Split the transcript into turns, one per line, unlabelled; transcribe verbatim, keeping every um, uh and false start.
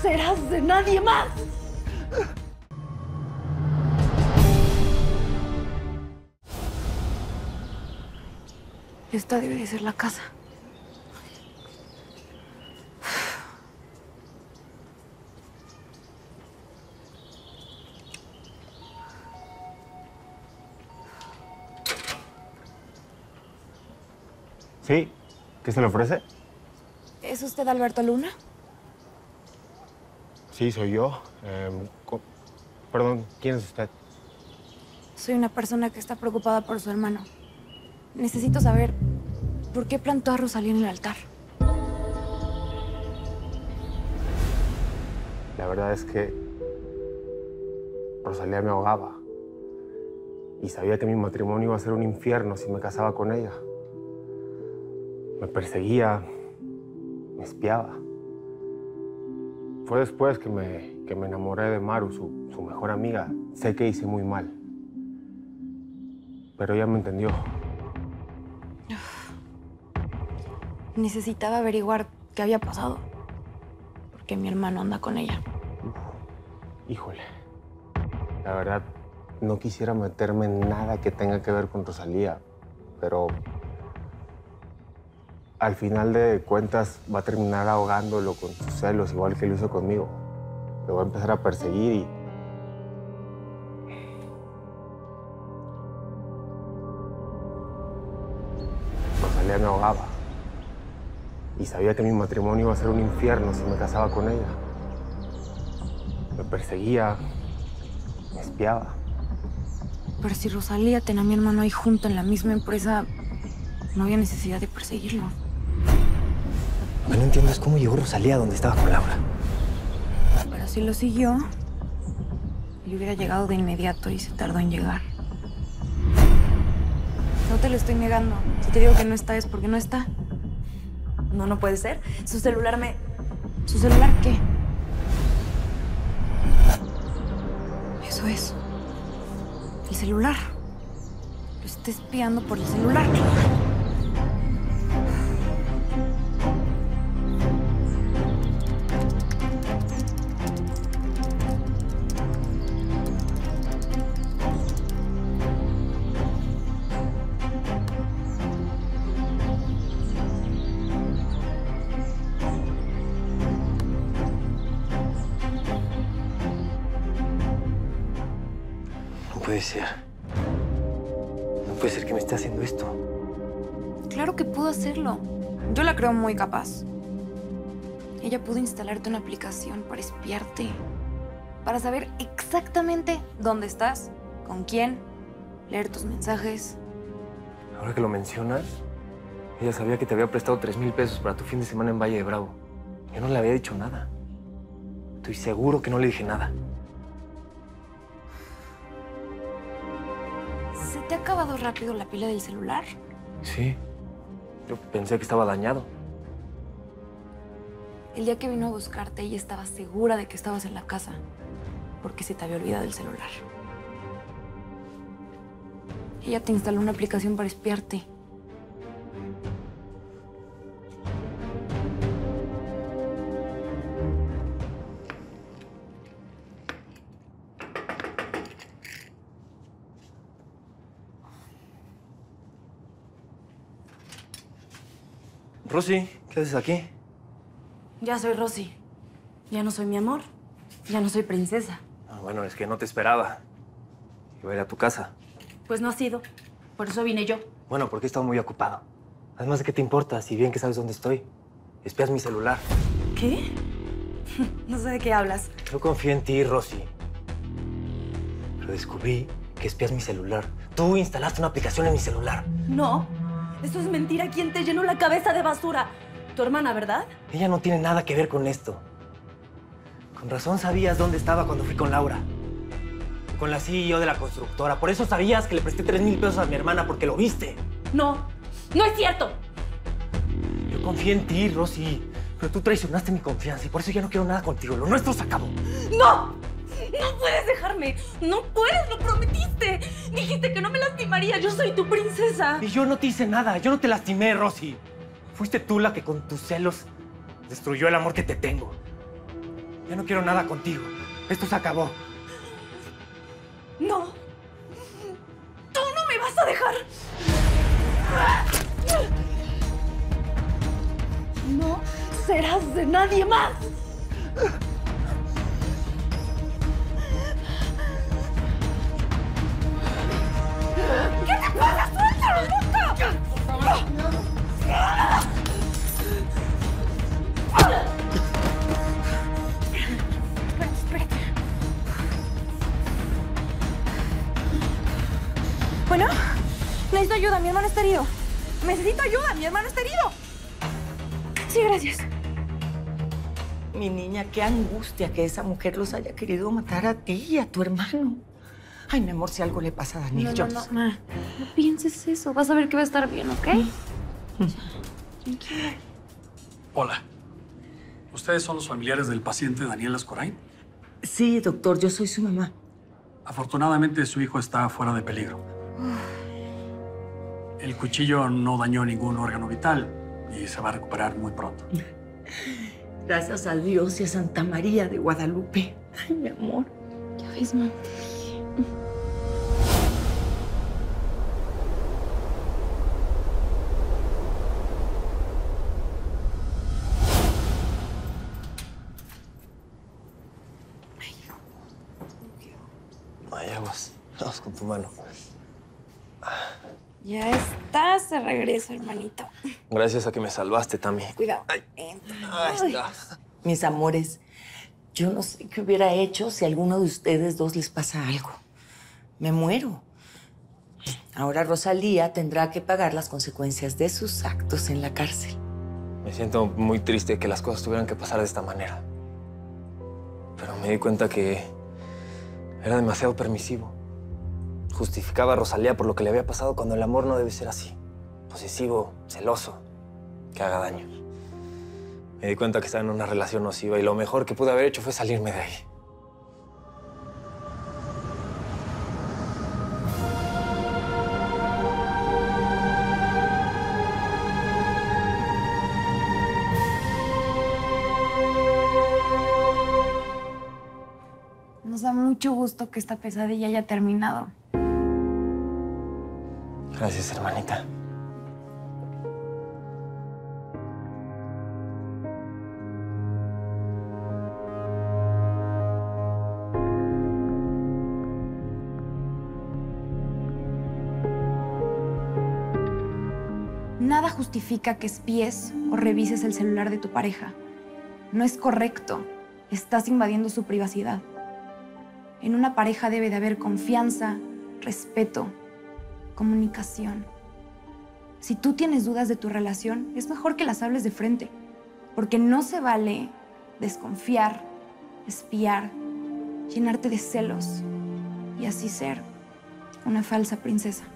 serás de nadie más. Esta debe de ser la casa.
¿Sí? ¿Qué se le ofrece?
¿Es usted Alberto Luna?
Sí, soy yo. Eh, perdón, ¿quién es usted?
Soy una persona que está preocupada por su hermano. Necesito saber por qué plantó a Rosalía en el altar.
La verdad es que Rosalía me ahogaba. Y sabía que mi matrimonio iba a ser un infierno si me casaba con ella. Me perseguía, me espiaba. Fue después que me, que me enamoré de Maru, su, su mejor amiga. Sé que hice muy mal. Pero ella me entendió.
Necesitaba averiguar qué había pasado. Porque mi hermano anda con ella.
Híjole. La verdad, no quisiera meterme en nada que tenga que ver con Rosalía. Pero al final de cuentas va a terminar ahogándolo con sus celos, igual que lo hizo conmigo. Lo va a empezar a perseguir y... Rosalía me ahogaba. Y sabía que mi matrimonio iba a ser un infierno si me casaba con ella. Me perseguía, me espiaba.
Pero si Rosalía tenía a mi hermano ahí junto en la misma empresa, no había necesidad de perseguirlo.
Lo que no entiendo es cómo llegó Rosalía donde estaba con Laura.
Pero si lo siguió, le hubiera llegado de inmediato y se tardó en llegar. No te lo estoy negando. Si te digo que no está, es porque no está.
No, no puede ser. Su celular me...
¿Su celular qué? Eso es. El celular. Lo está espiando por el celular.
No puede ser. No puede ser que me esté haciendo esto.
Claro que pudo hacerlo. Yo la creo muy capaz. Ella pudo instalarte una aplicación para espiarte. Para saber exactamente dónde estás, con quién, leer tus mensajes.
Ahora que lo mencionas, ella sabía que te había prestado tres mil pesos para tu fin de semana en Valle de Bravo. Yo no le había dicho nada. Estoy seguro que no le dije nada.
¿Se te ha acabado rápido la pila del celular?
Sí. Yo pensé que estaba dañado.
El día que vino a buscarte, ella estaba segura de que estabas en la casa, porque se te había olvidado el celular. Ella te instaló una aplicación para espiarte.
Rosy, ¿qué haces aquí?
Ya soy Rosy. Ya no soy mi amor. Ya no soy princesa.
Ah, bueno, es que no te esperaba. Iba a ir a tu casa.
Pues no ha sido. Por eso vine yo.
Bueno, porque he estado muy ocupado. Además, ¿de qué te importa? Si bien que sabes dónde estoy. Espías mi celular.
¿Qué? No sé de qué hablas.
Yo confío en ti, Rosy. Pero descubrí que espías mi celular. Tú instalaste una aplicación en mi celular.
No. Eso es mentira. ¿Quién te llenó la cabeza de basura? Tu hermana, ¿verdad?
Ella no tiene nada que ver con esto. Con razón sabías dónde estaba cuando fui con Laura. Con la C E O de la constructora. Por eso sabías que le presté tres mil pesos a mi hermana, porque lo viste.
No. No es cierto.
Yo confío en ti, Rosy. Pero tú traicionaste mi confianza y por eso ya no quiero nada contigo. Lo nuestro se acabó.
¡No! ¡No puedes dejarme! ¡No puedes! ¡Lo prometiste! Dijiste que no me lastimaría. Yo soy tu princesa.
Y yo no te hice nada. Yo no te lastimé, Rosy. Fuiste tú la que con tus celos destruyó el amor que te tengo. Ya no quiero nada contigo. Esto se acabó.
No. Tú no me vas a dejar. No serás de nadie más. ¿Qué te pasa? ¡Suéltalo, loca!
Bueno, necesito ayuda, mi hermano está herido. Necesito ayuda, mi hermano está herido. Sí, gracias.
Mi niña, qué angustia que esa mujer los haya querido matar a ti y a tu hermano. Ay, mi amor, si algo le pasa a Daniel,
No,
yo...
no, no, ma. No pienses eso. Vas a ver que va a estar bien, ¿ok? Tranquila.
Hola. ¿Ustedes son los familiares del paciente Daniel Ascorain?
Sí, doctor, yo soy su mamá.
Afortunadamente, su hijo está fuera de peligro. El cuchillo no dañó ningún órgano vital y se va a recuperar muy pronto.
Gracias a Dios y a Santa María de Guadalupe. Ay, mi amor.
Ya ves, ma.
Ay, aguas. Vamos con tu mano.
Ya estás de regreso, hermanito.
Gracias a que me salvaste, Tami.
Cuidado.
Ay.
Entra.
Ahí está.
Mis amores, yo no sé qué hubiera hecho si a alguno de ustedes dos les pasa algo. Me muero. Ahora Rosalía tendrá que pagar las consecuencias de sus actos en la cárcel.
Me siento muy triste que las cosas tuvieran que pasar de esta manera. Pero me di cuenta que era demasiado permisivo. Justificaba a Rosalía por lo que le había pasado cuando el amor no debe ser así. Posesivo, celoso, que haga daño. Me di cuenta que estaba en una relación nociva y lo mejor que pude haber hecho fue salirme de ahí.
Nos da mucho gusto que esta pesadilla haya terminado.
Gracias, hermanita.
Nada justifica que espíes o revises el celular de tu pareja. No es correcto. Estás invadiendo su privacidad. En una pareja debe de haber confianza, respeto, comunicación. Si tú tienes dudas de tu relación, es mejor que las hables de frente, porque no se vale desconfiar, espiar, llenarte de celos y así ser una falsa princesa.